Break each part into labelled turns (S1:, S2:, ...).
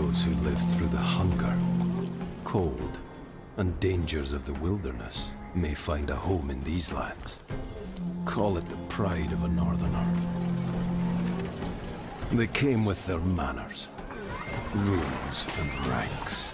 S1: those who lived through the hunger, cold, and dangers of the wilderness may find a home in these lands. Call it the pride of a northerner. They came with their manners, rules, and ranks.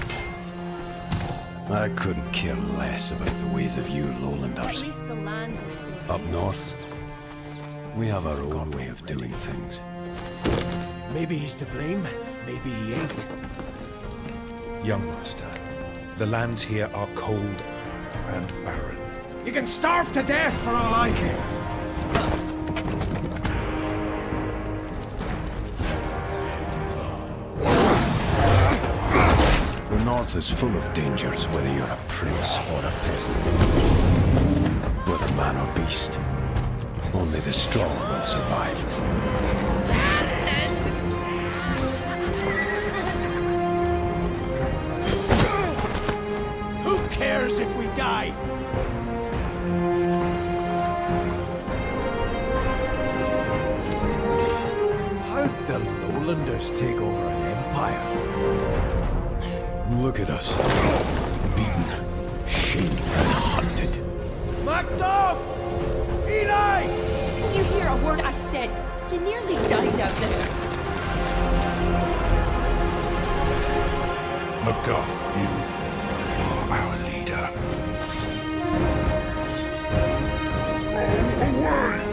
S1: I couldn't care less about the ways of you lowlanders.
S2: At least the lands are still
S1: Up north, we have our own way of doing things.
S3: Maybe he's to blame, maybe he ain't.
S4: Young master, the lands here are cold and barren.
S3: You can starve to death for all I care.
S1: The north is full of dangers, whether you're a prince or a peasant. Whether man or beast, only the strong will survive.
S3: Who cares if we die? How'd the Lowlanders take over an empire?
S1: Look at us. Beaten, shamed, and hunted.
S3: Macduff! Eli!
S2: Did you hear a word I said? You nearly died out there.
S4: Macduff, you are our leader.
S5: Away!